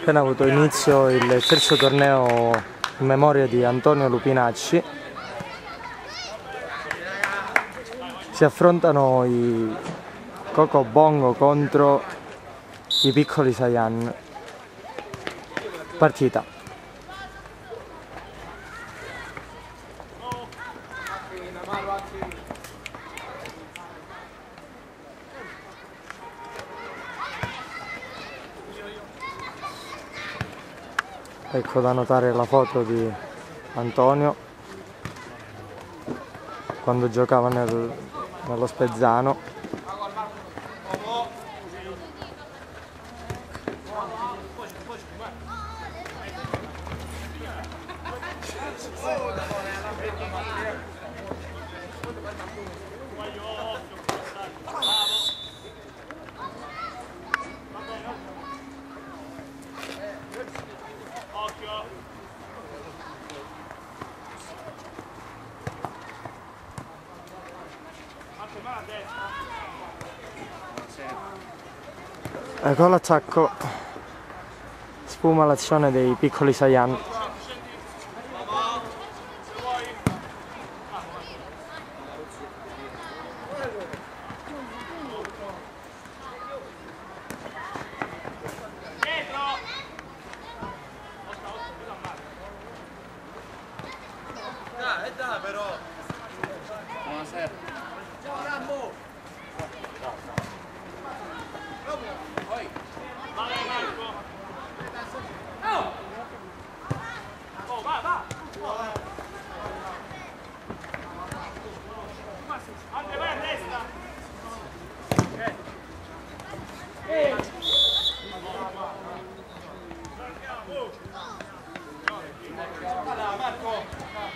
appena avuto inizio il terzo torneo in memoria di Antonio Lupinacci. Si affrontano i Coco Bongo contro i piccoli Saiyan. Partita. Ecco da notare la foto di Antonio quando giocava nello Spezzano. Ecco l'attacco, sfuma l'azione dei piccoli Saiyan. Dai però! Buonasera! Ciao Rambo! Poi! Vai Marco! Oh! Oh, va! Andre, vai a destra! Guarda Marco!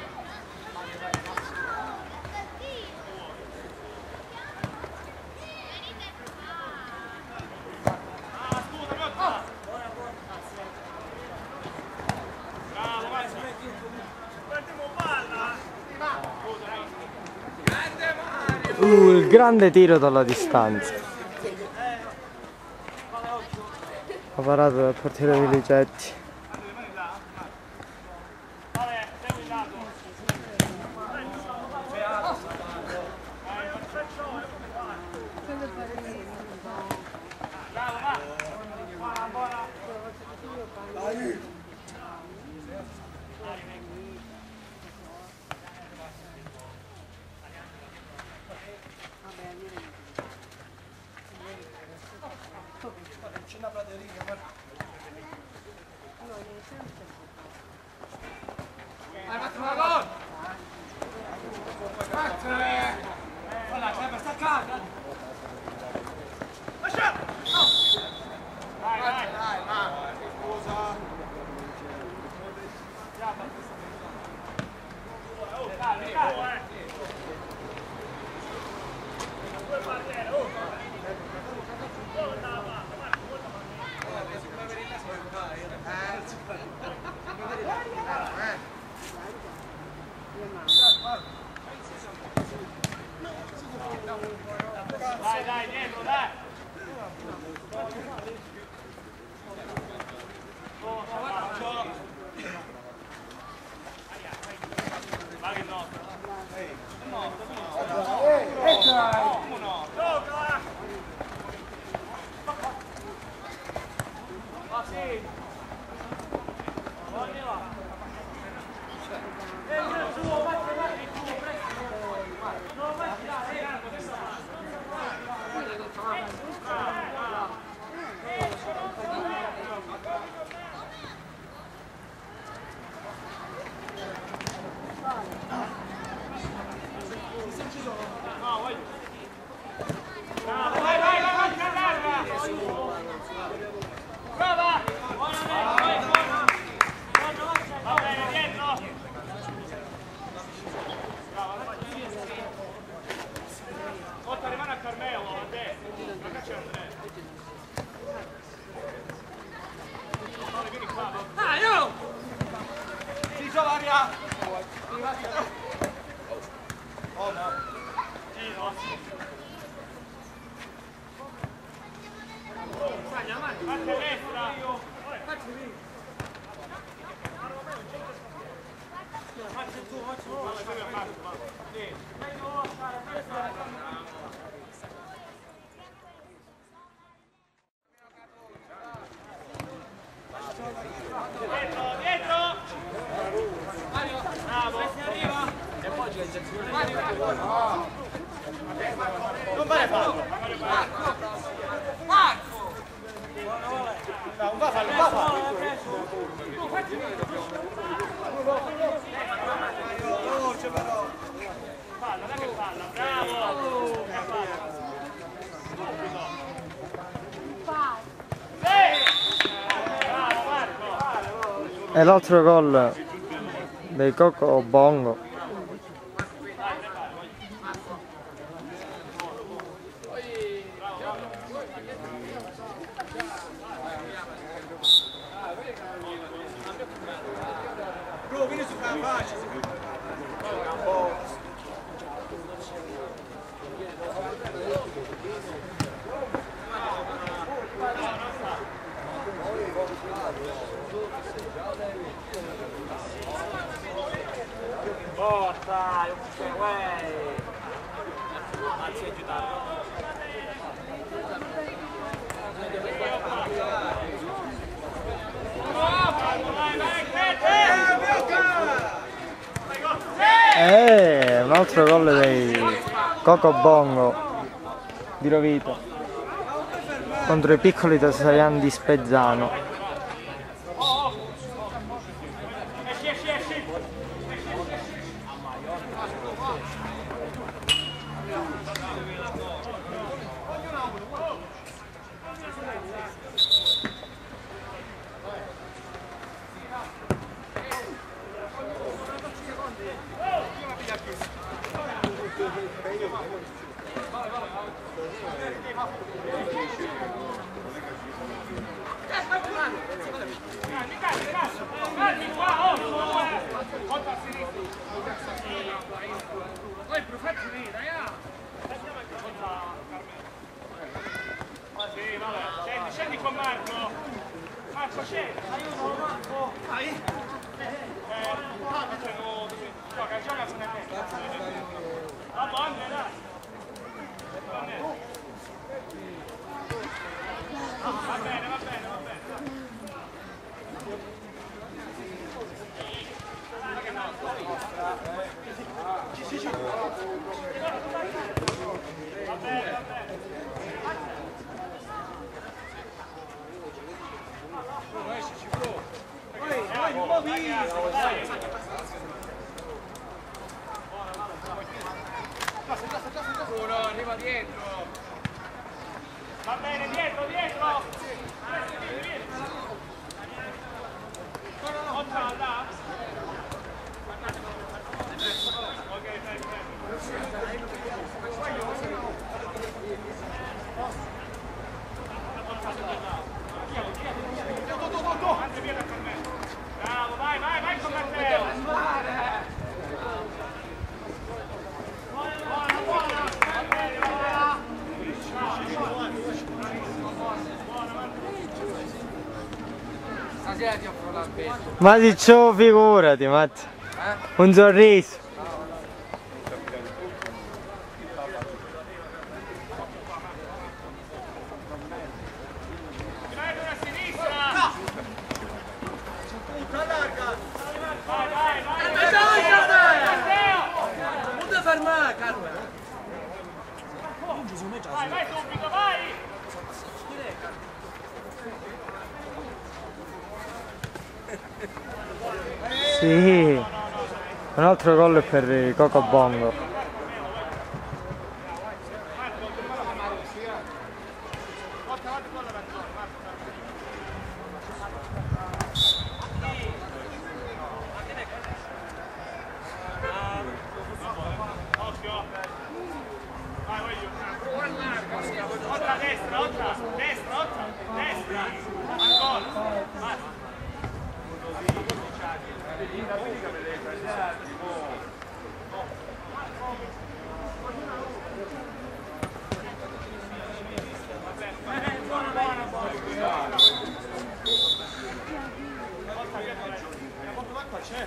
Il grande tiro dalla distanza. Ha parato dal portiere di Ligetti. Una prateria, guarda. Vai, Matteo, gol! Guarda, c'è per staccare! Lascia! Vai! Scusa! Dai! Dai, dietro, dai! Vai che no! No! Gioca! Ma sì! Voglio là! Il suo, vai, non vai a tirare, Oh no! Giro! Fatti a destra! Fatti Non vai a farlo! Marco! No, non va a farlo, non va a farlo! Veloce però! Palla, dai che palla, bravo! Bravo Marco! E l'altro gol dei Coco Bongo. Bro, vieni su qua, faccia! Forza, uè! Anzi, aiutarlo. Un altro gol dei Coco Bongo di Rovito contro i piccoli Tosaian di Spezzano. Scendi con Marco! Marco scendi! Aiuto Marco! Vai! Gioca, gioca su me! Va bene, dai! Va bene, va bene, va bene! Sì, sì, va bene, va bene! Uno, arriva dietro! Va bene, dietro, dietro! Otta, là! Ok, bravo, vai, vai, vai con Matteo! Buona, buona! Va bene, va bene! Stasera ti offro l'albergo. Ma dicevo, figurati, Matti. Un sorriso. Vai, vai subito, vai! Sì, un altro gol per i Coco Bongo. Otra, destra, otra, destra, otra, destra, ancora, vai. Buona, buona, buona. C'è.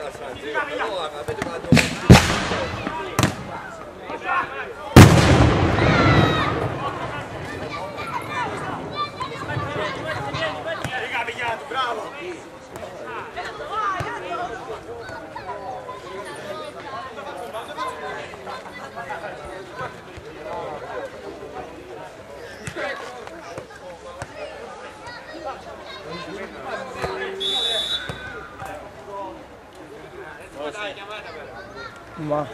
Ma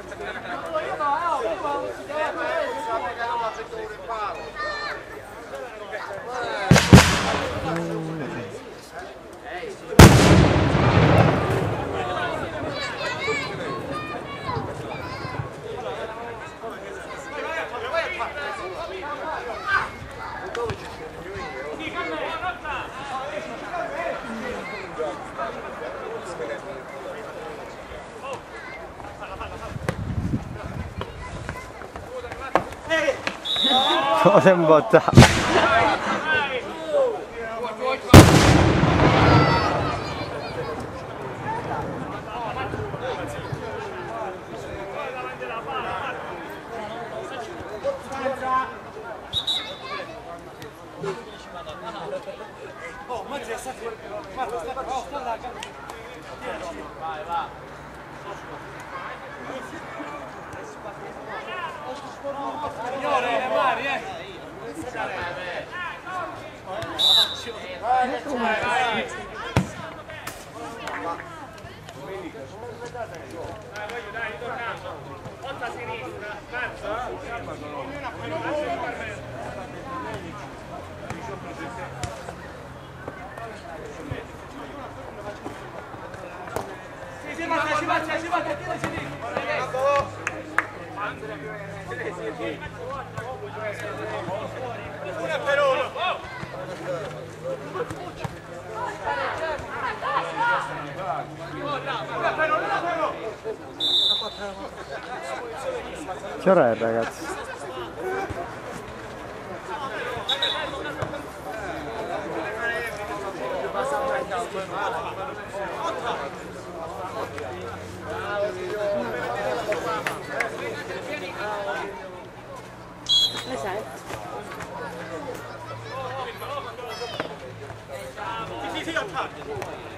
cosa in botta? Vai, va. Signore, Mari, vai. Dai, tornato. Volta a sinistra. Si batte, tira. Una per uno. Che ora è, ragazzi? Sì, attacco.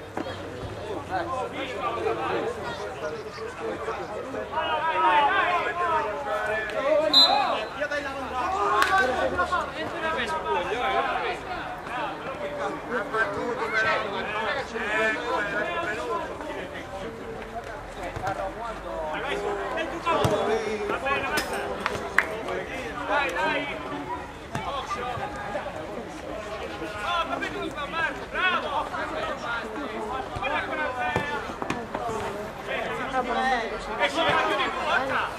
Dai. Bravo! Guarda con Andrea! Esci, chiudi porta!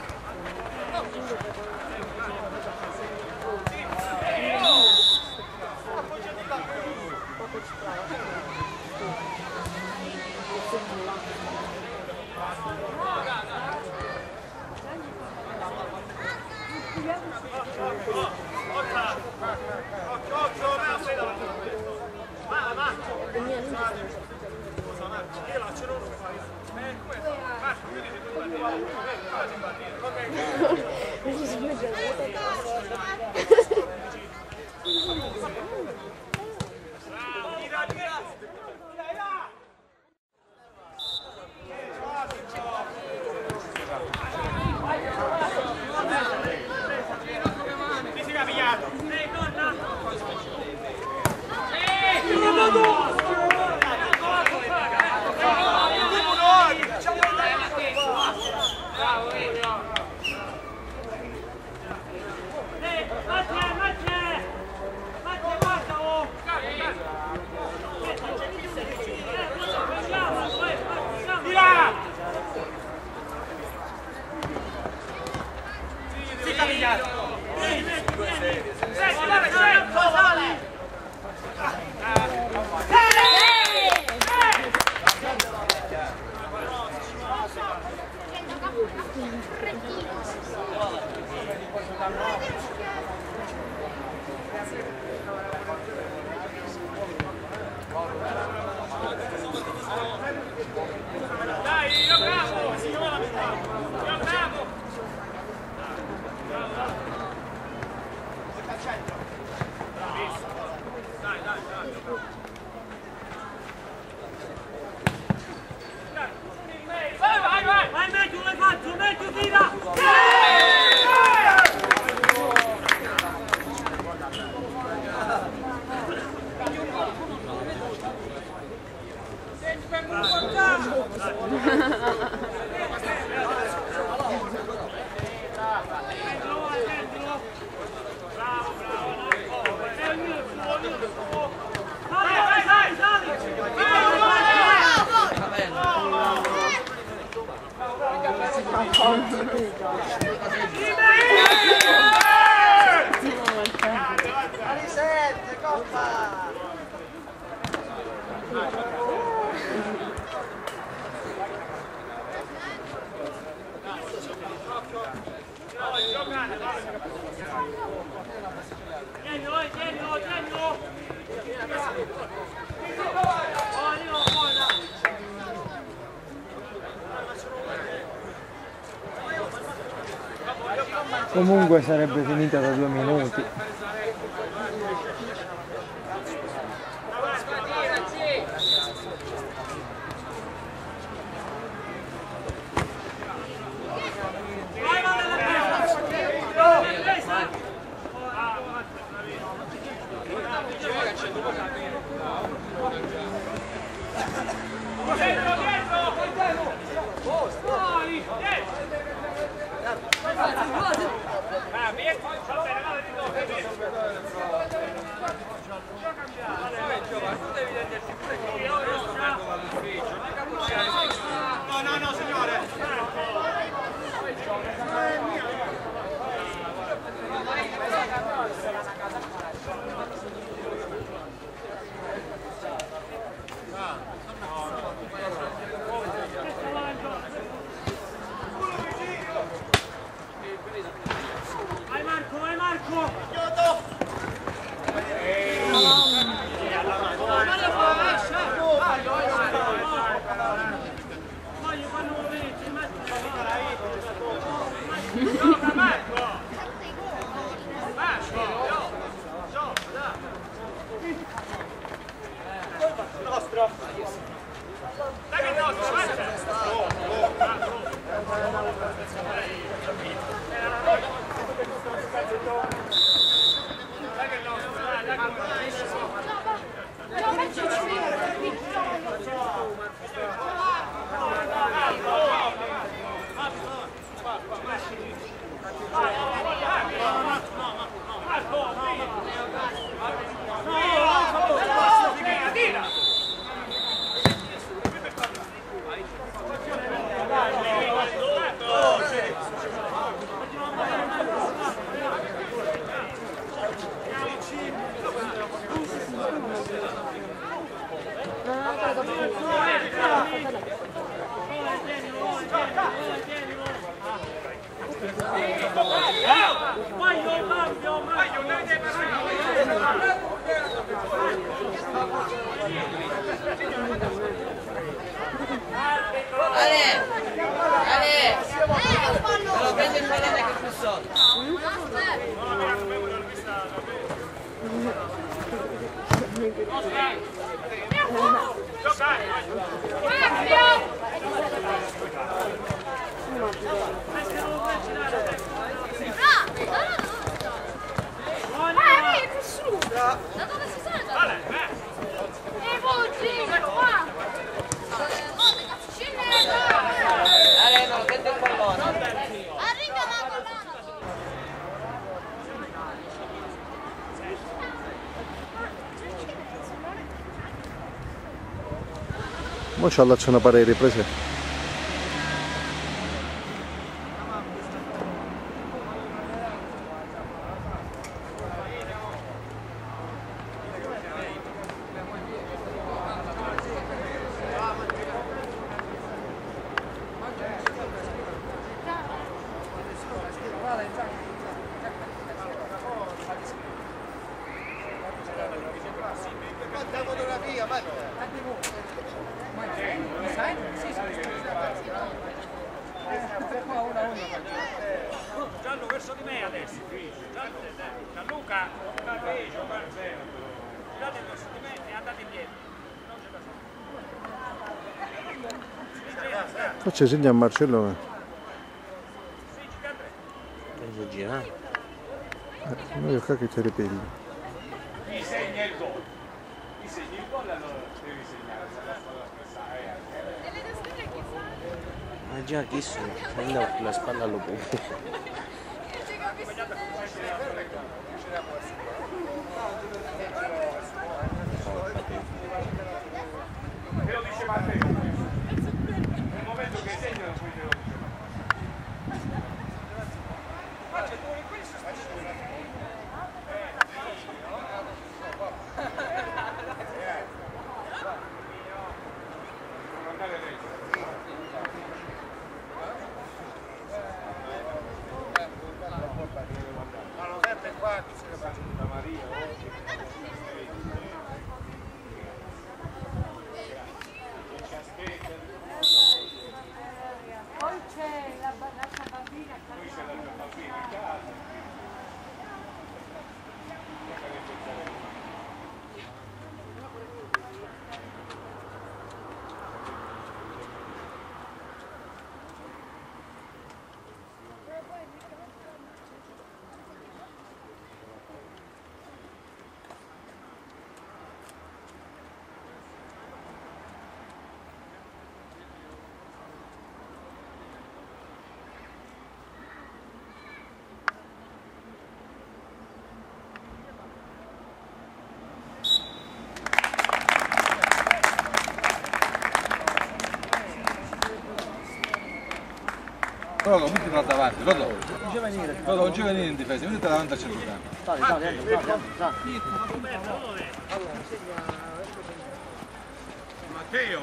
Dai, Risente, coppa! Comunque sarebbe finita da 2 minuti. No, signore! Vai Marco! Voglio quando lo vedi, Gioca Marco! Marco! Gioca, dai! Nostro! Dai che è nostro, Da dove si sale? E voi, qua! Cazzo, scendete! No, prende il pallone. Arriva la collana! Mo ci allacciano pare riprese. Gianlu verso di me adesso. Gianluca, Gianlu verso di me e andate indietro. Non c'è da fare. Faccia segno a Marcello. Devo girare. Noi qua che ti ripeti. Mi segna il gol. Mi segni il gol allora devi segnare. Ma già chi sono? Prendo la spalla allo buco. Me lo dice Matteo. Nel momento che segno poi te lo dice Matteo. c'è l'altra bambina. Rodo, mettila davanti, Rodo. Rodo, non ci venire in difesa, mettila davanti al centrocampo. Matteo!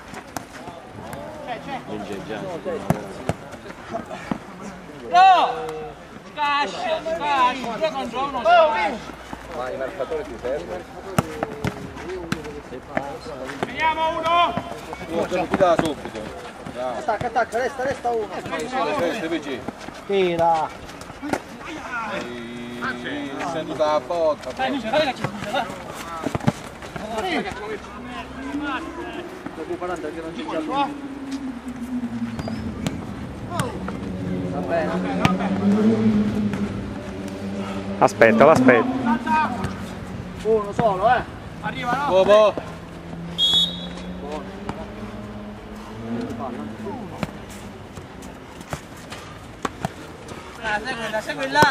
Vince già. No! Scascia, 2 contro 1. Ma il marcatore ti serve? Veniamo uno! Ti dà subito. Attacca, resta uno. Resta vicino. Tira. Sento da botta. Recuperando che non ci c'è più. Va bene. Aspetta. Uno solo, Arriva, no? Bobo. Segui là.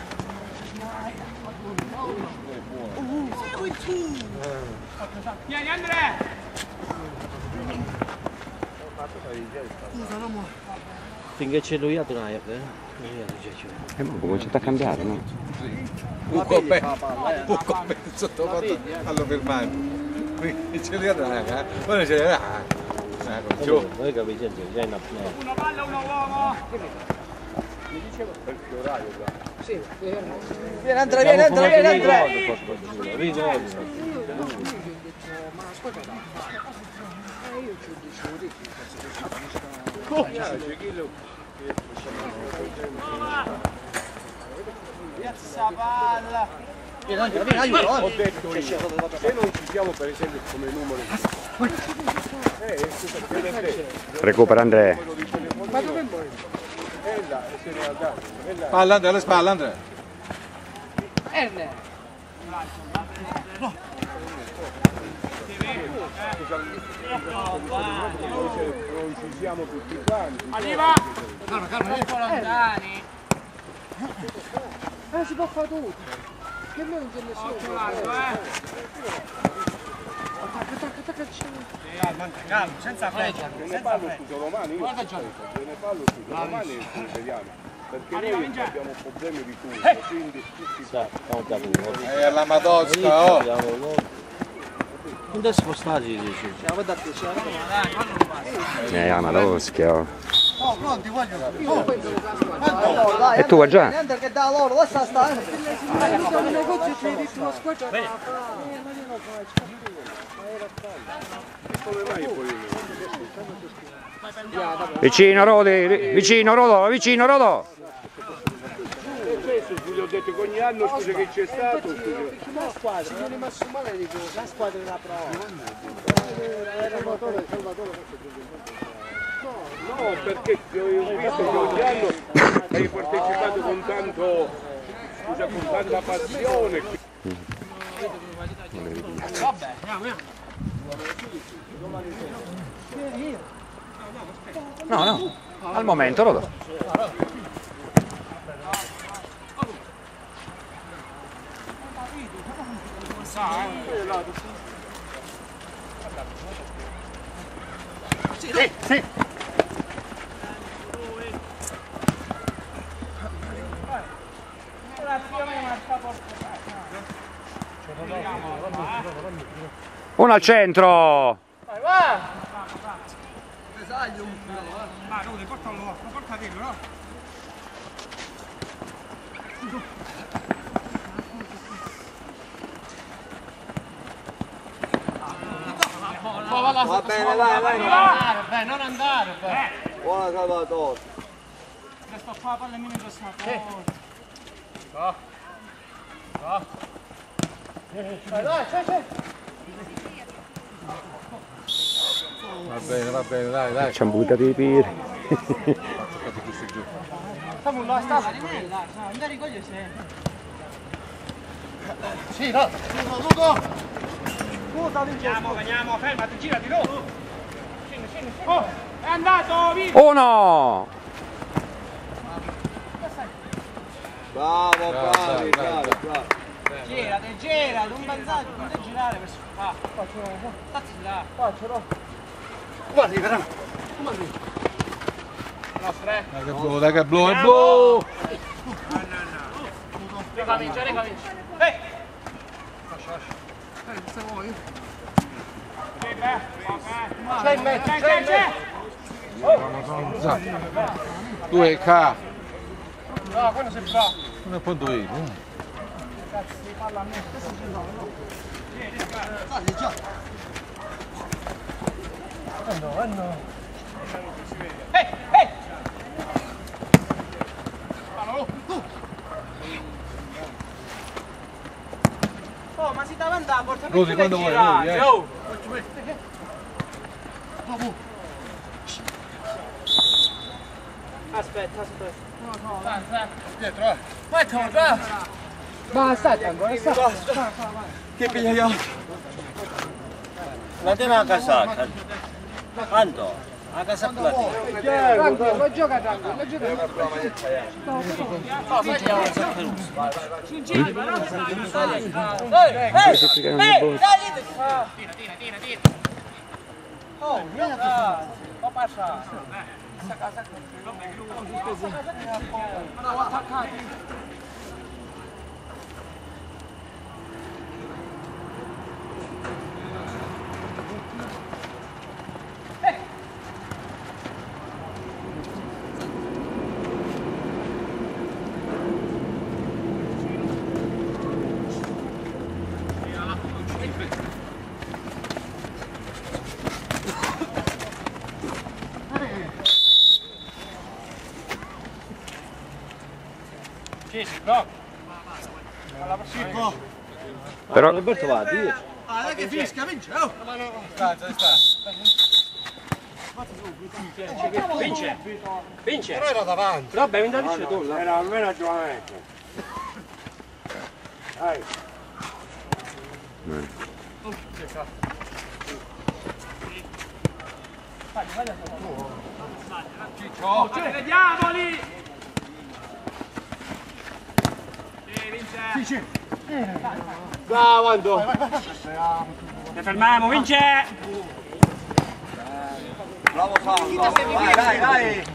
Vieni Andrea! Finché c'è lui a Dunaia, Ma cominciate a cambiare, no? Un coppetto sotto fatto allo fermare. Qui ce li ha, poi ce li ha. noi capisci già in apnea. Una palla, uno uomo! Vieni Andrea. Piazza palla. Vieni, aiuto. Ho detto io, se non ci siamo per esempio come numeri, Recupera Andrea. ma dove vuoi? È là, se ne andare. Palla Andrea, alle spalle Andrea. Non ci siamo tutti quanti. Arriva! Troppo lontani. Si può fare tutto. Che noi non c'è nessuno. Calma, senza fretta. Ne parlo scusa romani, io ne parlo scusa romani e vediamo. Perché noi abbiamo problemi di tutto, quindi tutti La Madosca, oh. Non devi spostarci, dici. Ma lo schio. Oh, pronti, voglio. E tu già? Niente che da loro, lascia stare. Vicino Rodo. gli ho detto che ogni anno scusa che c'è stato. La squadra, non è rimasto male, dico, la squadra della prova. No, perché ho visto che ogni anno hai partecipato con tanto, scusa, con tanta passione. Vabbè, andiamo. No, al momento Rodo. Sì. Uno al centro. Ma no, portalo, portatelo, no? Va bene, vai. Non andare, Buona Salvatore. Sto qua la palla in questa Va bene, dai. Ci hanno buttato i piedi. Stiamo là, andare a cogliere se. Sì, no. Veniamo, fermati, girati, no. Scendi. Oh, è andato, via. Uno! Bravo. Gira, non balzare, non devi girare verso qua. Stazzi là. Guardi, però. Nostre. Dai che blu, è blu! Ricomincia. C'è. Due K. No, quando si fa. Non è punto io. Cazzo di palla a me, questo ci sono. Vanno. Ehi! Oh, ma si dava andare a portare Rosi, quando vuoi, Rosi, oh! Aspetta. Dietro, Vai, torna! Ma stai ancora, Che pigliamo? La tena a casacca. Anto, a casacca la tena. Tranquillo, gioca tranquillo. Oh, vieni qua. Può passare. Questa casa Però Roberto va a dire. dai che fischia, vince! Oh! Vince! Però era davanti. Vabbè, mi dai tu. Era almeno a giovamento. Dai. Ciccio! Vediamoli! Vince! Bravo, Ando! Ci fermiamo, vince! Bravo Sandro. Vai.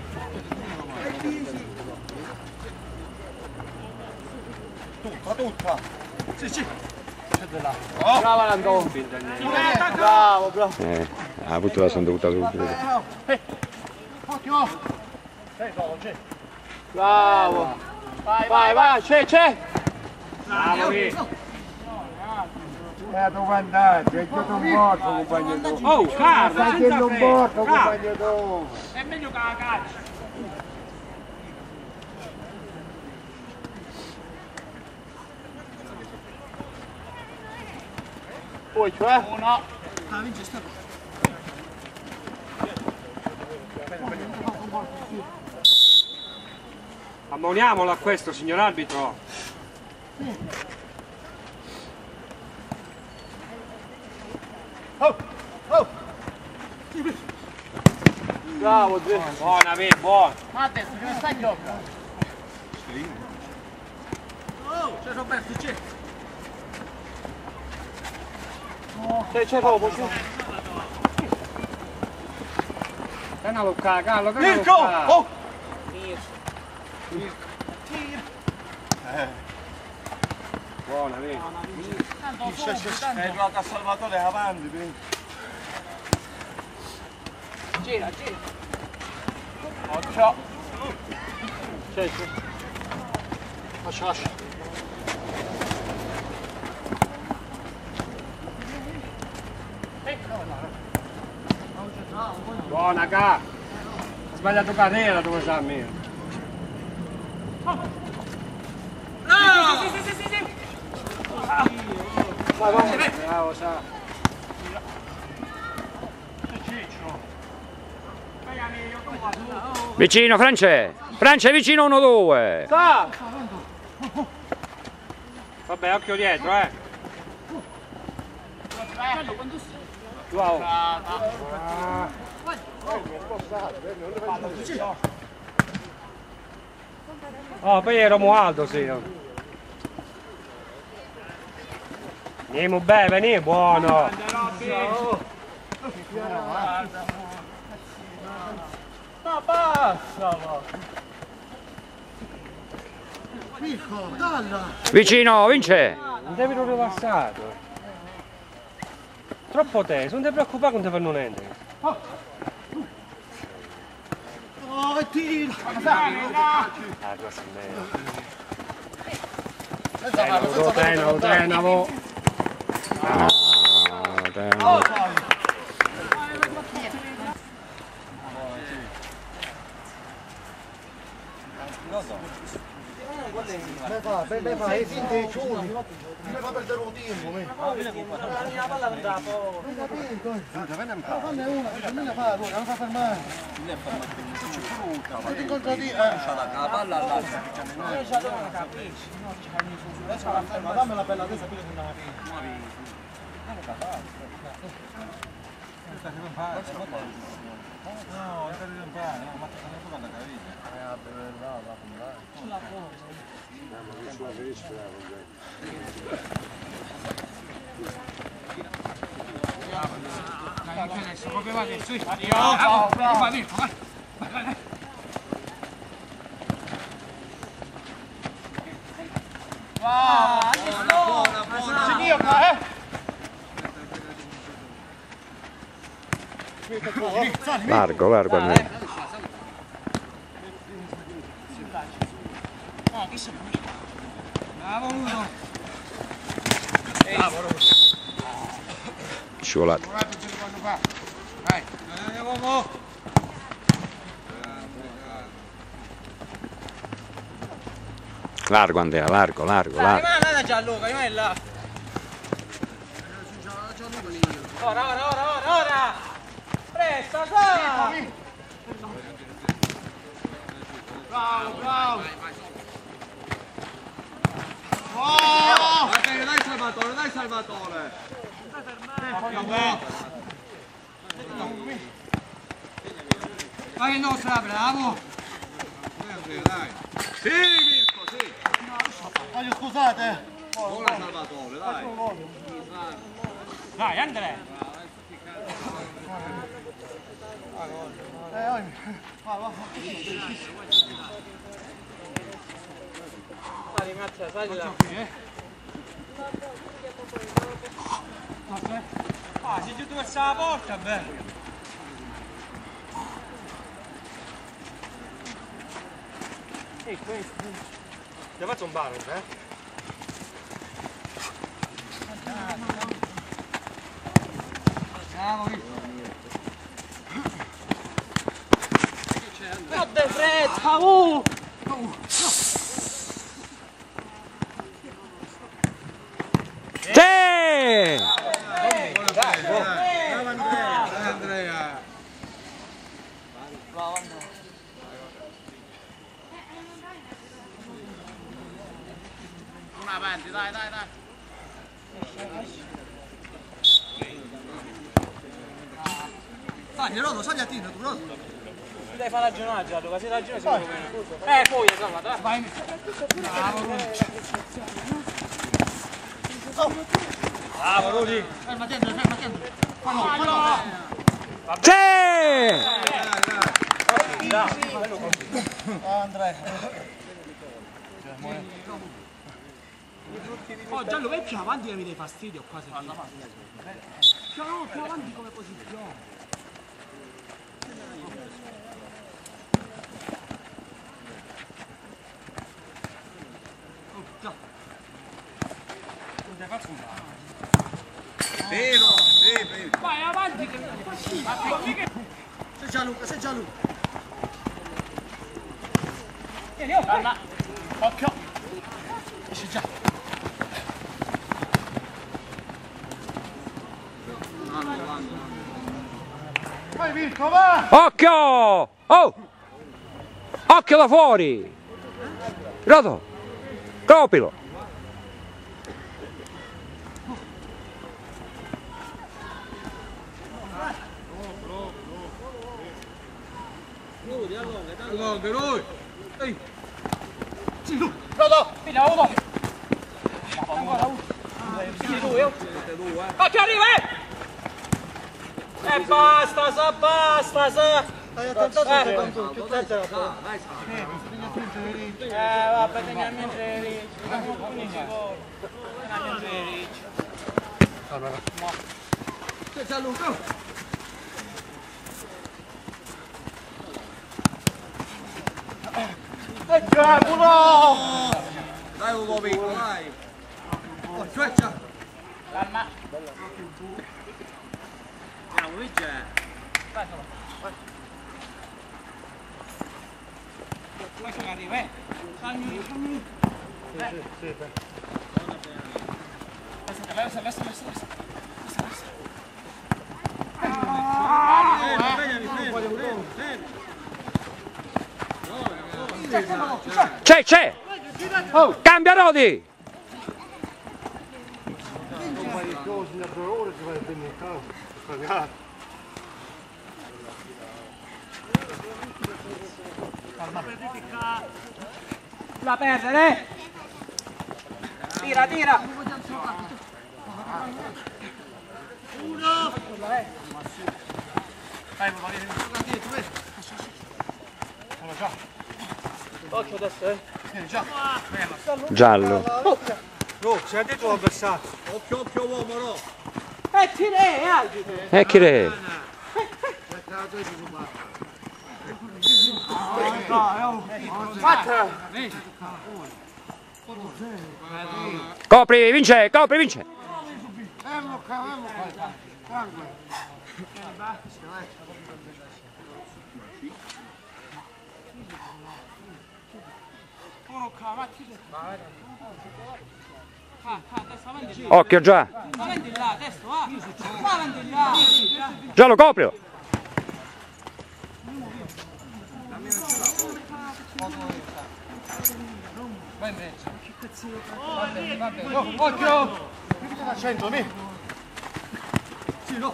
Tutta. Sì. Bravo, Ando! Bravo! Ha avuto la sono dovuta subito. Ottimo! Bravo! Vai, c'è! Bravo, Tu vantaggio, è tutto un morto compagno tu. oh, Carlo, Stai senza un morto fretta. compagno tu. È meglio che la caccia. Poi, cioè? Uno. Ammoniamolo a questo, signor arbitro. Bravo, Dre! Buona, buona. Adesso, dove sta il gioco? Oh, c'è Roberto, c'è! C'è Robo, c'è! Che una lucca, Carlo, che Mirko! Oh! Buona, vedi. È giocato a Salvatore avanti. Gira! Occhio! C'è! Lascia! Buona, Ca. sbagliato carriera dove sa a me. Sì. Bravo, sa. Vicino, France! France, vicino 1-2! Sta! Vabbè, occhio dietro, Wow. Oh, poi eravamo alto, sì. Andiamo bene, veni, buono. Ma basta, Mirko, dalla! Vicino, vince! Non devi non rilassato. Troppo teso, non ti preoccupare, non ti fanno niente. Oh, tira! Ah, questo è meglio. Tenavo. Me fa, è finta di ciuli, mi fa perdere un tempo, me. La palla andava poco. Non capito, fanne una, che me ne fa, non fa fermare. Non ti incontro di... La palla all'altra. Io c'ho una capisci, no, ci fai su. Adesso la ferma, dammi la bella testa, pure che non la no, è non fare, no, ma te ne puoi andare Largo almeno. Scivolato. Largo Andrea, largo. Rimane Gianluca, rimane là. Ora! Presta, sa! Bravo! Oh! Dai Salvatore! Vai il nostro, bravo! Dai! Sì, Mirko, sì! Voglio scusate! Buona Salvatore, dai! Dai, Andrea! Sali, Marzia, sali là! Ah, se tu verso la porta, bello! Ehi, questo. Ti faccio un balance, Non de fretta, Sì! Andrea! Una avanti, dai! Sali, Rodo, sali a tiro, tu, Rodo! Devi fare ragionare, Gianluca, se ragioni si può bene. Poi, insomma, dai! Vai! Bravo, Rudi! Ferma dentro! Sì! Andrea! Oh Gianluca, vai più avanti che mi dai fastidio quasi. Più avanti come posizione. Vero, sì, Vai avanti che... Sei Gianluca! Vieni, oh, calma. Occhio. Esce già. Vai Mirko, va! Occhio! Oh! Occhio da fuori! Roto! Copilo! Allonga lui! Ehi! Pronto? Figlia, uno. Ancora uno. Sì, lui, oh. Occhio, arriva, E basta, sa, basta, sa. Vabbè, teniamo in ricci. Non sicuro. Teniamo in ricci. Senza Luca! Cavolo! Dai un po' piccolo, dai! Oh, streccia! Calma. Andiamo, vince! Vai solo. Vai. Questo che arriva, Salmi. Sì. Versa. C'è! Cambia Rodi! Non fai il coso, da 2 ore si va a tenere in casa. La perdere! Tira! Uno! Vai, occhio adesso, Giallo. No, si è detto l'avversario. Occhio uomo, no! tira, arbitro! Chi è? Copri, vince! Occhio già! Avanti là, adesso, va avanti là! Giallo, coprilo! Vai in mezzo! Occhio! Mi sta facendo, mi? Sì, no!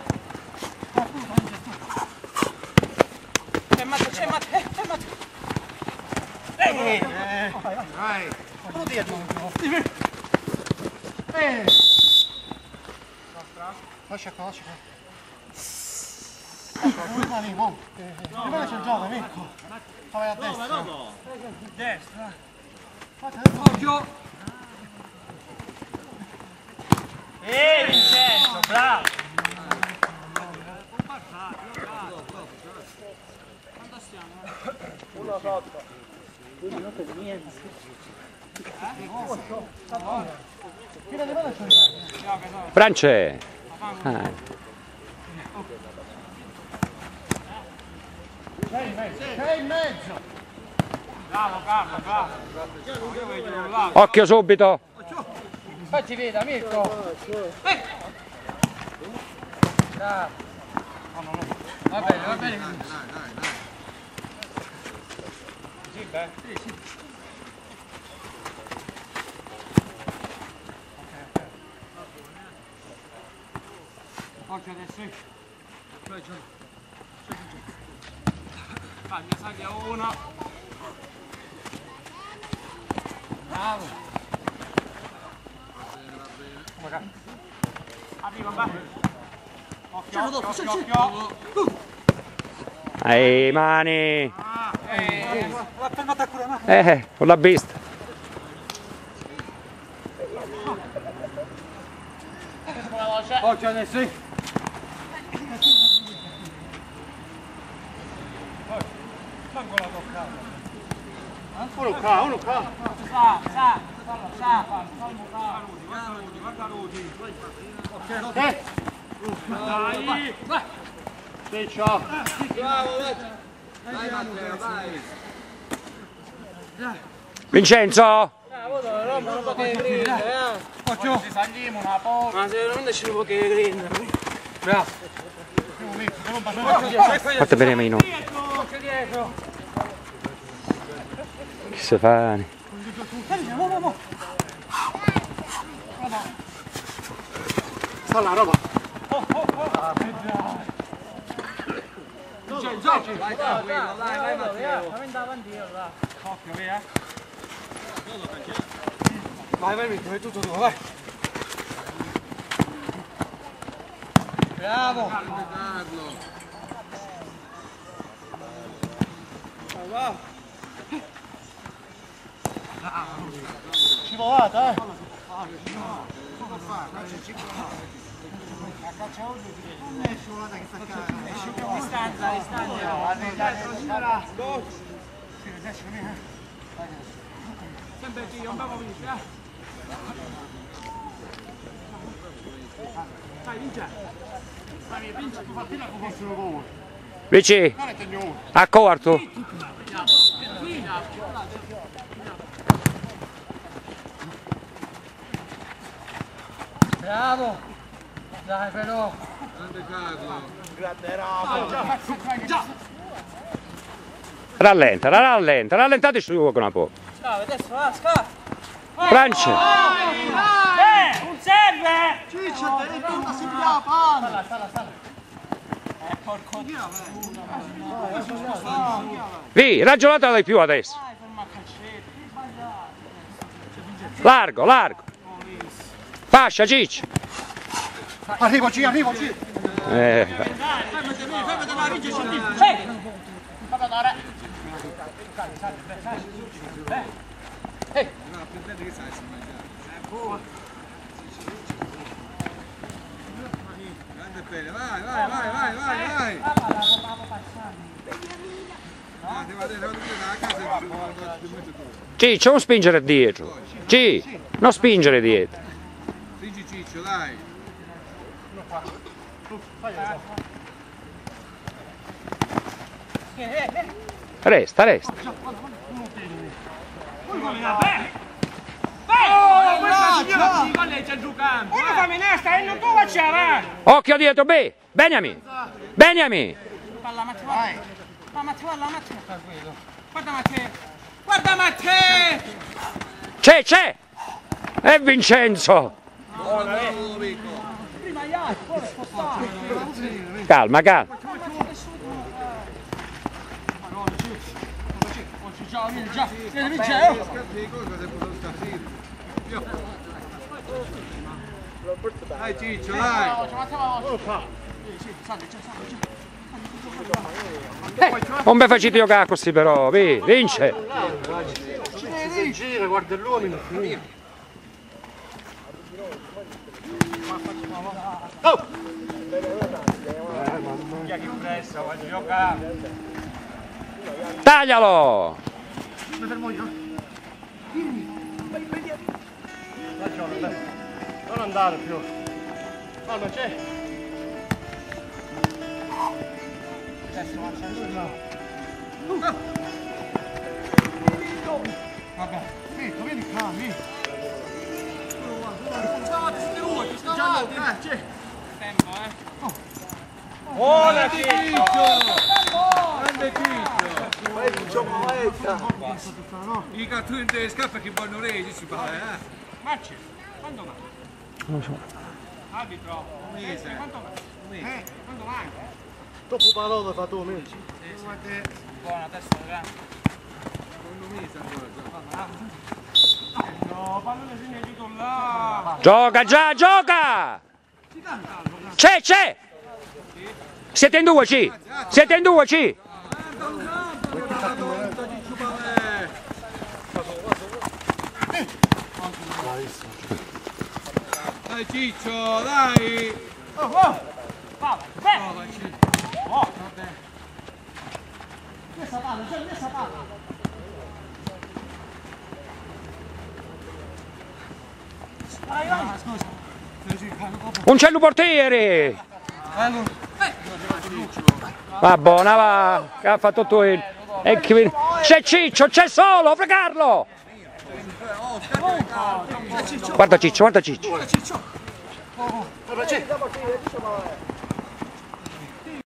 C'è Matteo! Vai! Uno dietro! Lascia qua. Rimani, mo. Rimani c'è il gioco, Mirko. Vai a destra. Destra! Occhio! Vincenzo, bravo! Quanto stiamo? 1-8. France! Sei in mezzo. Bravo. Occhio subito! Facci veda, Mirko! Bravo! No. Va bene. Dai. Sì, beh. Sì. Occhio adesso. Saglia 1. Bravo. Arriva, va. Occhio. Ai mani! L'ha fermata pure, L'ho vista! Occhio adesso. Manco la toccata. Uno qua. Sa. Guarda Rudi. Ok. Dai. Vai. Sì, ciao. Bravo, vai! Vai Matteo, vai! Vincenzo! Ma secondo ci può che prendere. Fate bene meno. Che si fa? Sta la roba. Vai tranquillo, vai Matteo. Vai davanti io, là. Occhio, via. Vai, vai tutto tu, vai. Bravo. Scivolata, eh. Distanza. Sempre qui, non vamo vince, Vai, vince. Vai, vince, tu partita con fossero voi. Vici, a quarto. Bravo. Dai, però. Grande Carlo. Grande roba. Già. Rallentate su un po'. Scava, adesso va, scava. Francia. Non serve! Ciccio, te ne torna si via, palla. Stalla. Porco Dio. Vi, ragionate di più adesso. Largo. Fascia, Ciccio. Arrivo, G. Grande bene, vai. Ciccio, non spingere dietro. Non spingere dietro. Spingi Ciccio, dai. Resta. Occhio dietro, Beniamin. Palla, Matteo. Guarda Matteo. C'è. E Vincenzo. Calma. Dai Ciccio, dai. Non mi facete giocare così però, vince. Si gira, guarda l'uomo. Che pressa, voglio giocare. Taglialo. Mi fermo io. Non andare più. No, non c'è. Vabbè, vieni qua, vieni. Tempo, Buona Ciccio! Grande Ciccio. I cartoni delle scarpe che vanno resi si fa, Marci, quando va? Non so. Arbitro, Un mese. quanto va? Quando manca? Dopo parola fa tu, amici. Buona testa, ragazzi. Un mese ancora. No, pallone segnalito là! Gioca! C'è! Siete in due, C! Dai Ciccio, dai! Palla, bene! Vabbè. Questa palla. Un cello portiere! Va buona, va! Che ha fatto tutto il... C'è Ciccio, c'è solo, fregarlo! Guarda Ciccio, guarda Ciccio. Guarda, Ciccio. Guarda, c'è.